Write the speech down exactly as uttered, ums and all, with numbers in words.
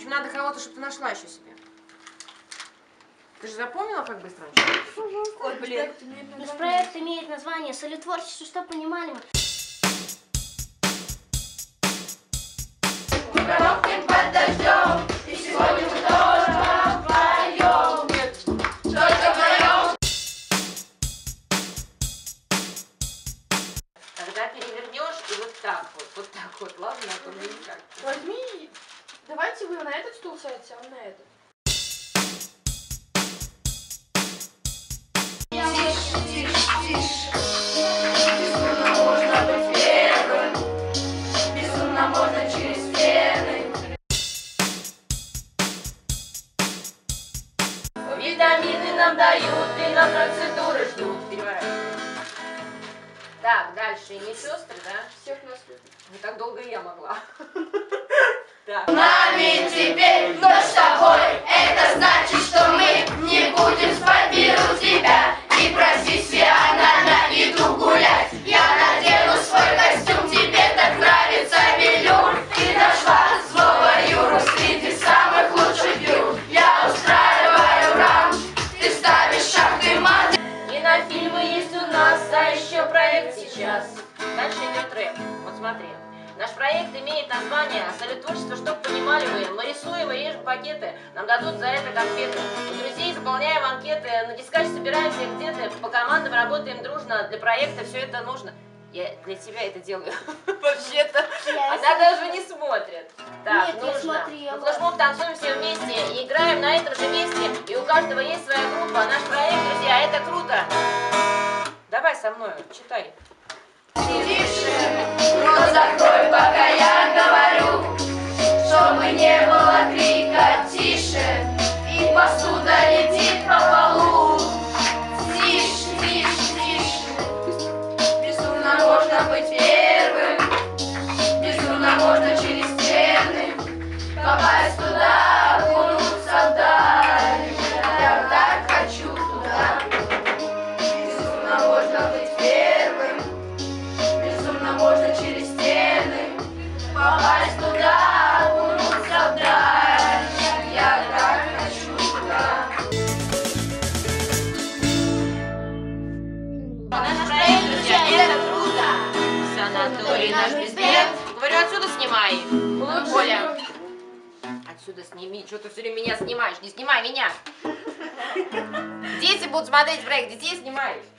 общем, надо кого-то, чтобы ты нашла еще себе. Ты же запомнила, как быстро начать? Ой, блин. Наш проект имеет название «Солитворчество, что понимали мы». Коробкин под дождем, и сегодня мы тоже вдвоем. Нет, только вдвоем. Когда перевернешь, и вот так вот, вот так вот, ладно, а то не так. Возьми, давайте вы на этот стул сядете, а он на этот. Тише, тише, тише. Безумно можно быть первым. Безумно можно через вены. Витамины нам дают и на процедуры ждут. Переворачивай. Так, дальше. И медсестры, да? Всех нас любят. Не так долго я могла. Так. Нами теперь ночь с тобой. Это значит, что мы не будем спать, беру тебя и профессионально иду гулять. Я надену свой костюм, тебе так нравится велюр. Ты нашла злого Юру среди самых лучших Юр. Я устраиваю раунд, ты ставишь шаг и мат. Кинофильмы есть у нас, а еще проект сейчас. Дальше идет рэп. Вот смотри. Наш проект имеет название «Солитворчество, чтоб понимали вы». Мы рисуем и режем пакеты, нам дадут за это конфеты. У друзей заполняем анкеты, на дискач собираемся где-то, по командам работаем дружно, для проекта все это нужно. Я для тебя это делаю. Вообще-то, она даже не смотрит. Так, Нет, я нужно. смотрела. Мы флешмоб танцуем все вместе и играем на этом же месте. И у каждого есть своя группа. Наш проект, друзья, это круто. Давай со мной, читай. Тише, рот закрой, пока я говорю, чтобы не было крика. Тише, и посуда летит по полу. Тише, тише, тише. Безумно можно быть первым. Безумно можно через стены попасть туда, окунуться вдаль. Я так хочу туда. Безумно можно быть первым. Безумно можно через стены попасть туда, окунуться вдаль. Я так хочу туда. Наш проект, друзья, это круто! Санаторий наш безбед. Говорю, отсюда снимай. Коля. Отсюда сними. Что ты все время меня снимаешь? Не снимай меня. Дети будут смотреть проект. Детей снимай.